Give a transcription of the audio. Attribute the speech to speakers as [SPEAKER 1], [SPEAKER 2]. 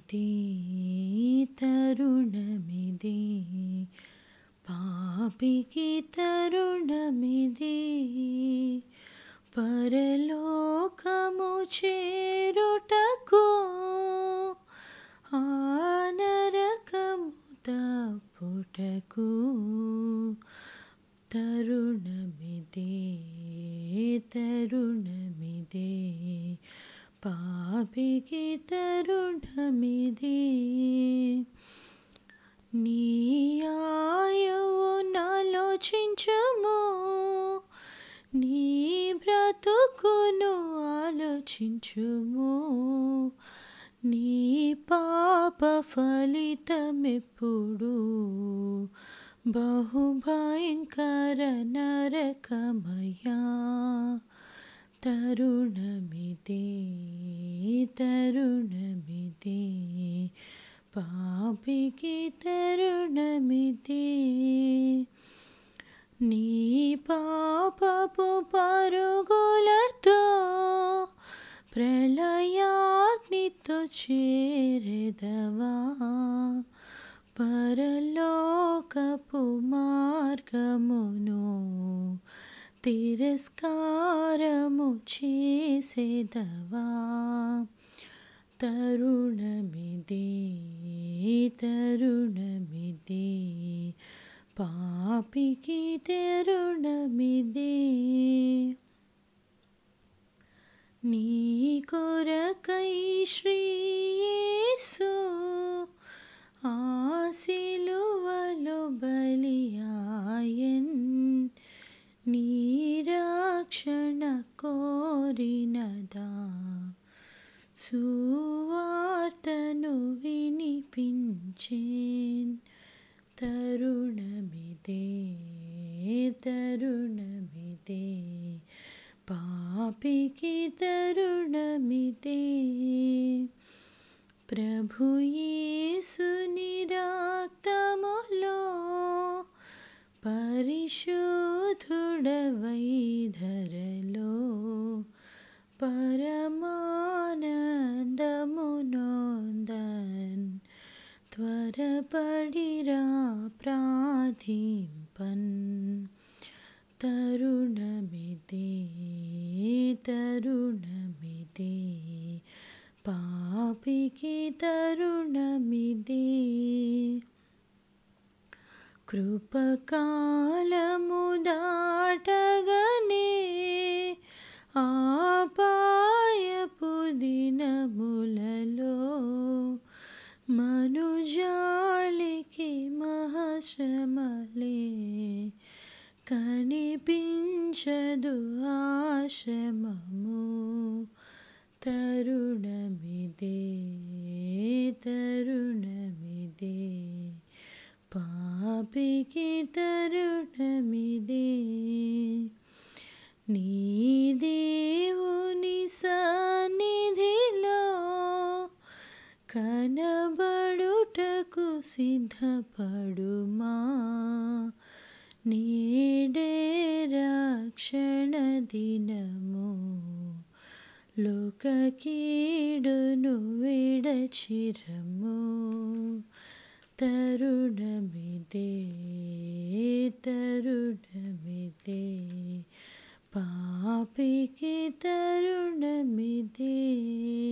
[SPEAKER 1] తరుణమిది పాపికి తరుణమిది పరలోకము చేరుటకు ఆ నరకము తప్పుటకు తరుణమిదే తరుణమిదే పాపికి తరుణమిది నీ ఆయువు నాలోచించుము నీ బ్రతుకును ఆలోచించుము నీ పాప ఫలితమెప్పుడు బహుభయంకర నరకమయా తరుణమిదే తరుణమిదే పాపికి తరుణమిదే నీ పాపపు పరుగులతో ప్రళయాగ్నితో చేరెదవా పరలోకపు మార్గమును తిరస్కారము చేసేదవా తరుణమిదే తరుణమిదే పాపికి తరుణమిదే నీ కొరకై శ్రీ యేసు ఆ సిలువలో బలియాయెన్ నీ రక్షణ కోరినదా సువార్తను వినిపించేన్ తరుణమిదే తరుణమిదే పాపికి తరుణమిదే ప్రభు యేసుని రక్తములో పరిశుద్ధుడవై ధరలో పరమానందమునొందన్ త్వరపడిరా ప్రార్థింపన్ తరుణమిదే తరుణమిదే పాపికి తరుణమిదే కృపకాలము దాటగనే ఆపాయపు దినములలో మనుజాళికి మహాశ్రమలే కనిపించదు ఆశ్రమము తరుణమిదే తరుణమిదే పాపికి తరుణమిదే నీ దేవుని సన్నిధిలో కనబడుటకు సిద్ధపడుమా నీడే రక్షణ దినము లోక కీడును విడచిరము తరుణమిదే తరుణమిదే పాపికి తరుణమిదే